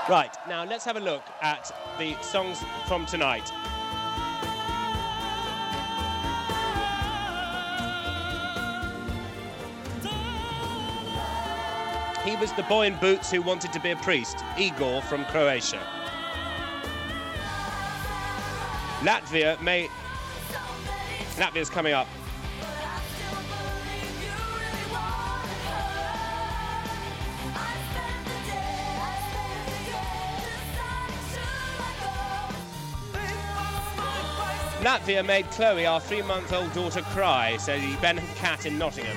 Right, now let's have a look at the songs from tonight. He was the boy in boots who wanted to be a priest, Igor from Croatia. Latvia's coming up. Latvia made Chloe, our 3-month-old daughter, cry, says Ben Cat in Nottingham.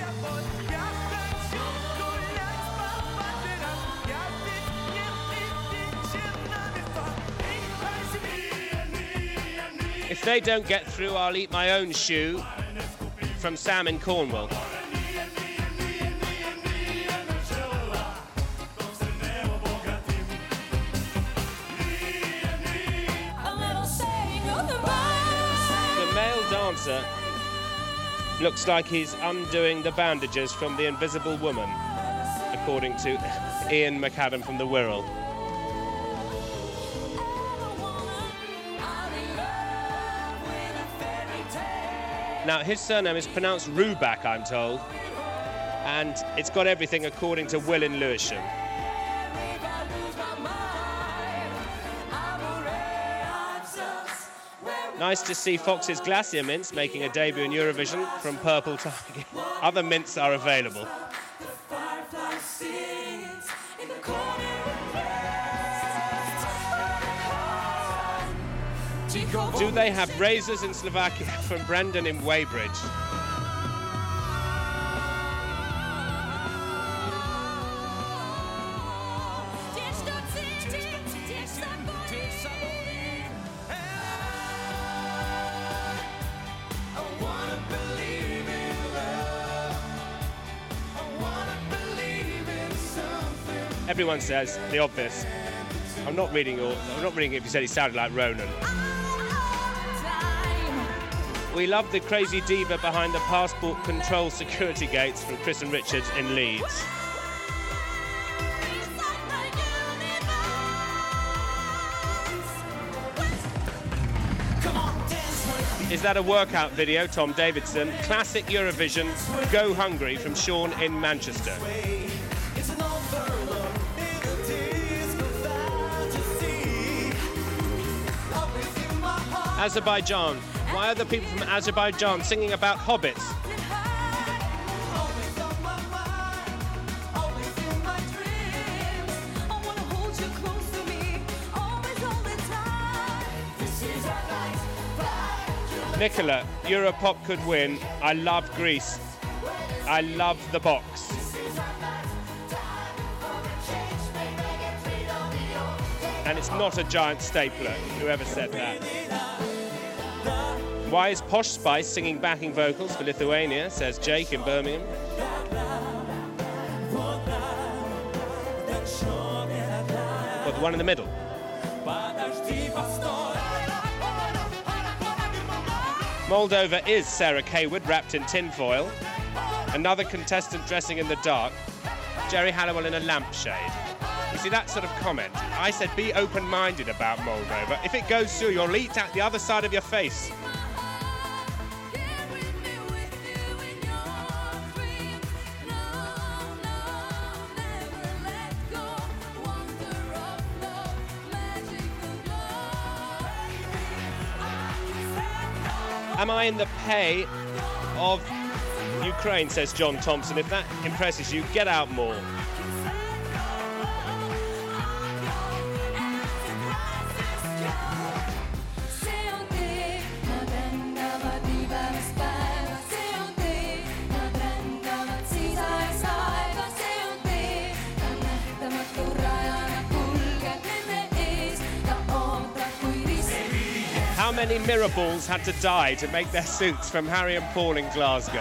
If they don't get through, I'll eat my own shoe, from Sam in Cornwall. The male dancer looks like he's undoing the bandages from the Invisible Woman, according to Ian McAdam from the Wirral. Now, his surname is pronounced Rubak, I'm told, and it's got everything according to Will in Lewisham. Nice to see Fox's Glacier Mints making a debut in Eurovision from Purple Tiger. Other mints are available. Do they have razors in Slovakia? From Brendan in Weybridge. Everyone says the obvious. I'm not reading it if you said he sounded like Ronan. We love the crazy diva behind the passport control security gates from Chris and Richards in Leeds. Is that a workout video, Tom Davidson? Classic Eurovision, Go Hungry from Sean in Manchester. Azerbaijan. Why are the people from Azerbaijan singing about hobbits? Nicola, Europop could win. I love Greece. I love the box. And it's not a giant stapler, whoever said that. Why is Posh Spice singing backing vocals for Lithuania, says Jake in Birmingham. Well, the one in the middle. Moldova is Sarah Kaywood, wrapped in tinfoil. Another contestant dressing in the dark. Jerry Halliwell in a lampshade. You see, that sort of comment. I said be open-minded about Moldova. If it goes through, you'll eat out the other side of your face. Am I in the pay of Ukraine, says John Thompson. If that impresses you, get out more. How many mirror balls had to die to make their suits from Harry and Paul in Glasgow?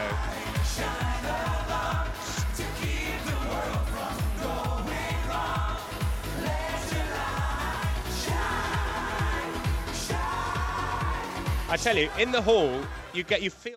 I tell you, in the hall, you feel